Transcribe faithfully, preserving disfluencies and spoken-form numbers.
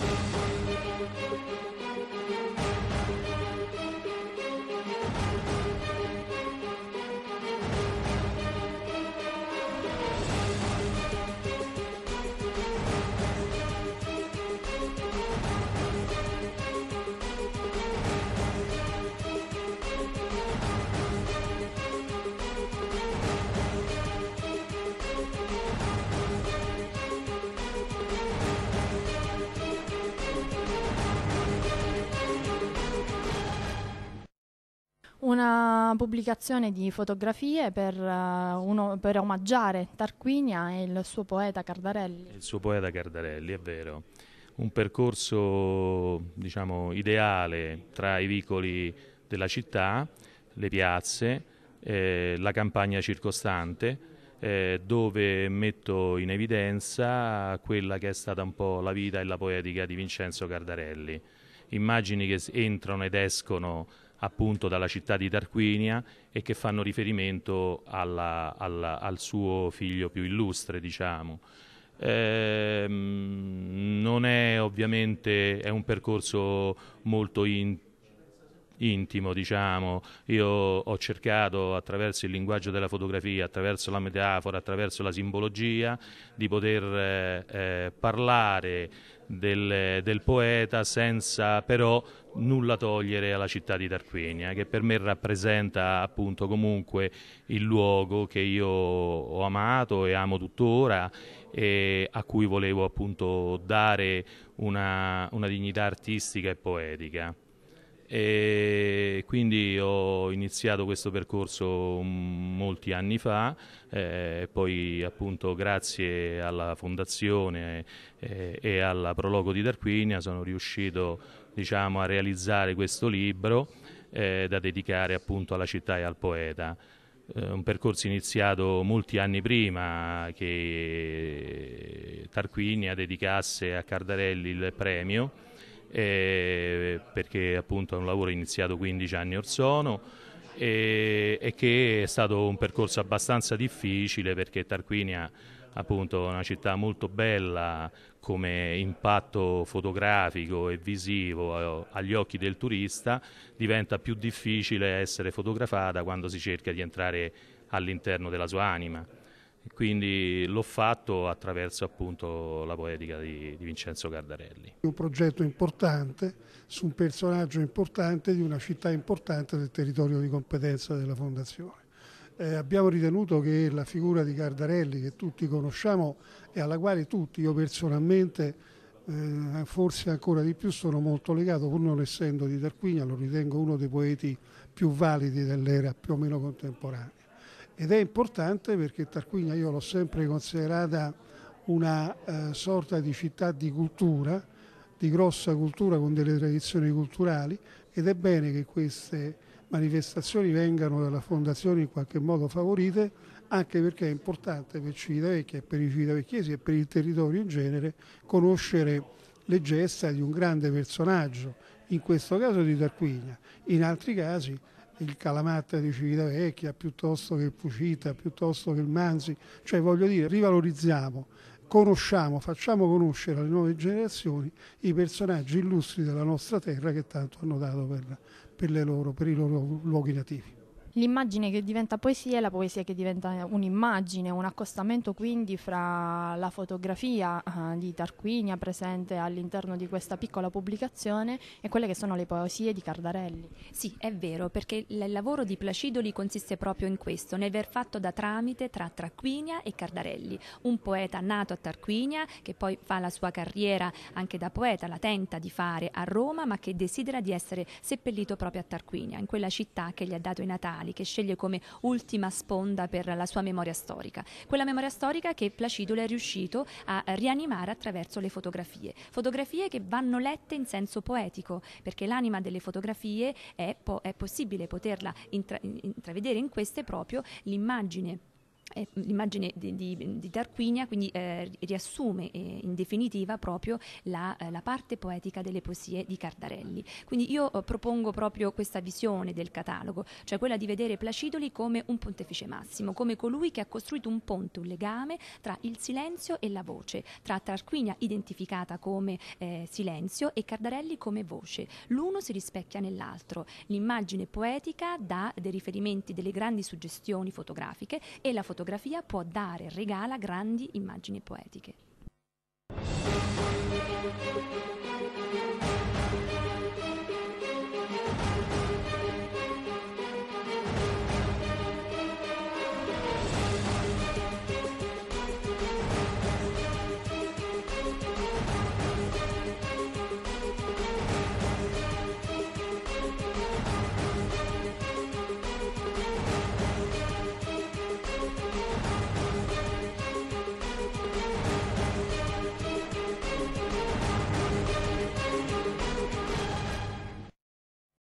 Una pubblicazione di fotografie per, uh, uno, per omaggiare Tarquinia e il suo poeta Cardarelli. Il suo poeta Cardarelli, è vero. Un percorso, diciamo, ideale tra i vicoli della città, le piazze, eh, la campagna circostante, eh, dove metto in evidenza quella che è stata un po' la vita e la poetica di Vincenzo Cardarelli. Immagini che entrano ed escono appunto dalla città di Tarquinia e che fanno riferimento alla, alla, al suo figlio più illustre, diciamo. Eh, non è ovviamente, è un percorso molto in, intimo, diciamo. Io ho cercato attraverso il linguaggio della fotografia, attraverso la metafora, attraverso la simbologia, di poter eh, eh, parlare del, del poeta senza però nulla togliere alla città di Tarquinia, che per me rappresenta appunto comunque il luogo che io ho amato e amo tuttora e a cui volevo appunto dare una, una dignità artistica e poetica. E quindi ho iniziato questo percorso molti anni fa, eh, poi appunto grazie alla fondazione eh, e alla Prologo di Tarquinia sono riuscito, diciamo, a realizzare questo libro eh, da dedicare appunto alla città e al poeta. Eh, un percorso iniziato molti anni prima che Tarquinia dedicasse a Cardarelli il premio, Eh, perché appunto è un lavoro iniziato quindici anni or sono e, e che è stato un percorso abbastanza difficile perché Tarquinia appunto è una città molto bella come impatto fotografico e visivo agli occhi del turista, diventa più difficile essere fotografata quando si cerca di entrare all'interno della sua anima. Quindi l'ho fatto attraverso appunto la poetica di, di Vincenzo Cardarelli. Un progetto importante su un personaggio importante di una città importante del territorio di competenza della Fondazione. Eh, abbiamo ritenuto che la figura di Cardarelli, che tutti conosciamo e alla quale tutti, io personalmente, eh, forse ancora di più, sono molto legato, pur non essendo di Tarquinia, lo ritengo uno dei poeti più validi dell'era più o meno contemporanea. Ed è importante perché Tarquinia io l'ho sempre considerata una eh, sorta di città di cultura, di grossa cultura con delle tradizioni culturali, ed è bene che queste manifestazioni vengano dalla Fondazione in qualche modo favorite, anche perché è importante per Civitavecchia e per i civitavecchiesi e per il territorio in genere conoscere le gesta di un grande personaggio, in questo caso di Tarquinia, in altri casi il Calamatta di Civitavecchia piuttosto che il Fucita, piuttosto che il Manzi, cioè voglio dire rivalorizziamo, conosciamo, facciamo conoscere alle nuove generazioni i personaggi illustri della nostra terra che tanto hanno dato per, per, le loro, per i loro luoghi nativi. L'immagine che diventa poesia e la poesia che diventa un'immagine, un accostamento quindi fra la fotografia uh, di Tarquinia presente all'interno di questa piccola pubblicazione e quelle che sono le poesie di Cardarelli. Sì, è vero, perché il lavoro di Placidoli consiste proprio in questo, nell'aver fatto da tramite tra Tarquinia e Cardarelli, un poeta nato a Tarquinia che poi fa la sua carriera anche da poeta, la tenta di fare a Roma, ma che desidera di essere seppellito proprio a Tarquinia, in quella città che gli ha dato i natali, che sceglie come ultima sponda per la sua memoria storica. Quella memoria storica che Placidoli è riuscito a rianimare attraverso le fotografie. Fotografie che vanno lette in senso poetico, perché l'anima delle fotografie è, po- è possibile poterla intra- intravedere in queste proprio l'immagine eh, l'immagine di, di, di Tarquinia, quindi eh, riassume eh, in definitiva proprio la, eh, la parte poetica delle poesie di Cardarelli. Quindi io eh, propongo proprio questa visione del catalogo, cioè quella di vedere Placidoli come un pontefice massimo, come colui che ha costruito un ponte, un legame tra il silenzio e la voce, tra Tarquinia identificata come eh, silenzio e Cardarelli come voce. L'uno si rispecchia nell'altro, l'immagine poetica dà dei riferimenti, delle grandi suggestioni fotografiche e la fotografia può dare, regala grandi immagini poetiche.